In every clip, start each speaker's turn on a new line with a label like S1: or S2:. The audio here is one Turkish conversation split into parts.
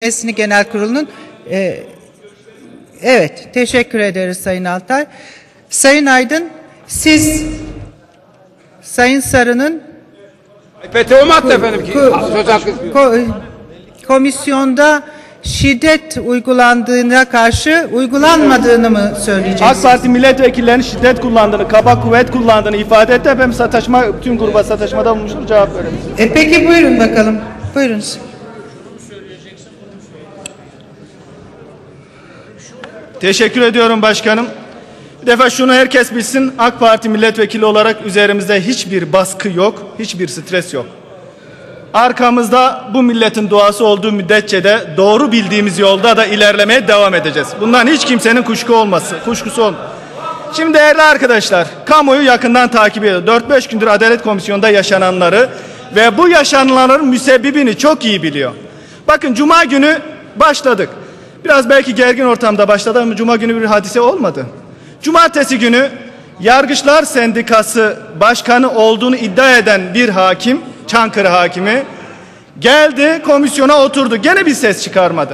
S1: Esni Genel Kurulu'nun evet, teşekkür ederiz Sayın Altay. Sayın Aydın, siz Sayın Sarı'nın komisyonda şiddet uygulandığına karşı uygulanmadığını mı söyleyeceksiniz?
S2: AK Parti milletvekillerinin şiddet kullandığını, kaba kuvvet kullandığını ifade etti. Efendim sataşma, tüm gruba sataşmada bulmuştur, cevap verelim.
S1: Peki buyurun bakalım. Buyurun.
S2: Teşekkür ediyorum başkanım. Bir defa şunu herkes bilsin, AK Parti milletvekili olarak üzerimizde hiçbir baskı yok, hiçbir stres yok. Arkamızda bu milletin duası olduğu müddetçe de doğru bildiğimiz yolda da ilerlemeye devam edeceğiz. Bundan hiç kimsenin kuşkusu olmasın. Şimdi değerli arkadaşlar, kamuoyu yakından takip ediyor. 4-5 gündür Adalet Komisyonu'nda yaşananları ve bu yaşananların müsebbibini çok iyi biliyor. Bakın Cuma günü başladık. Biraz belki gergin ortamda başladı ama Cuma günü bir hadise olmadı. Cumartesi günü Yargıçlar Sendikası Başkanı olduğunu iddia eden bir hakim, Çankırı hakimi, geldi komisyona oturdu. Gene bir ses çıkarmadı.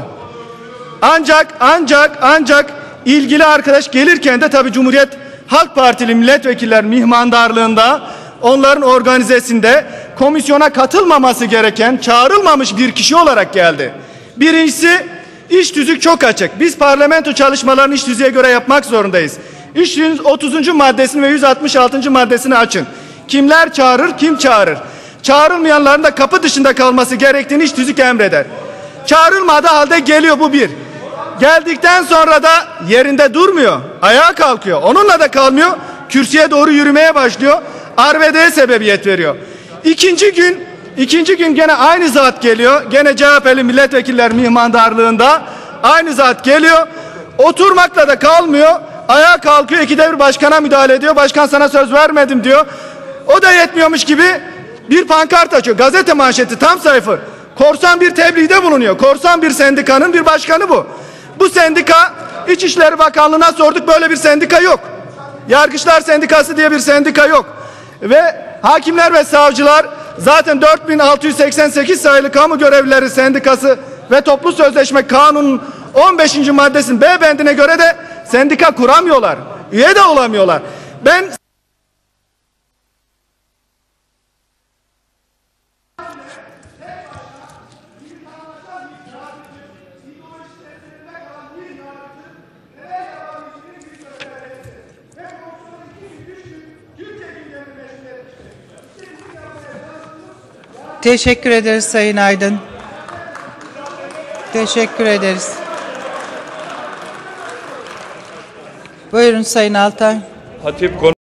S2: Ancak ilgili arkadaş gelirken de tabii Cumhuriyet Halk Partili milletvekiller mihmandarlığında, onların organizesinde komisyona katılmaması gereken, çağrılmamış bir kişi olarak geldi. Birincisi, iş tüzük çok açık. Biz parlamento çalışmalarını iş tüzüğe göre yapmak zorundayız. İş tüzüğün 30. maddesini ve 166. maddesini açın. Kimler çağırır, kim çağırır? Çağrılmayanların da kapı dışında kalması gerektiğini iş tüzük emreder. Çağrılmadığı halde geliyor, bu bir. Geldikten sonra da yerinde durmuyor. Ayağa kalkıyor. Onunla da kalmıyor. Kürsüye doğru yürümeye başlıyor. Arbedeye sebebiyet veriyor. İkinci gün gene aynı zat geliyor. Gene CHP'li milletvekiller mihmandarlığında aynı zat geliyor. Oturmakla da kalmıyor. Ayağa kalkıyor. İkide bir başkana müdahale ediyor. Başkan sana söz vermedim diyor. O da yetmiyormuş gibi bir pankart açıyor. Gazete manşeti, tam sayfa. Korsan bir tebliğde bulunuyor. Korsan bir sendikanın bir başkanı bu. Bu sendika, İçişleri Bakanlığı'na sorduk, böyle bir sendika yok. Yargıçlar Sendikası diye bir sendika yok. Ve hakimler ve savcılar zaten 4688 sayılı kamu görevlileri sendikası ve toplu sözleşme kanunun 15. maddesinin B bendine göre de sendika kuramıyorlar. Üye de olamıyorlar. Ben
S1: Teşekkür ederiz Sayın Aydın. Teşekkür ederiz. Buyurun Sayın Altay.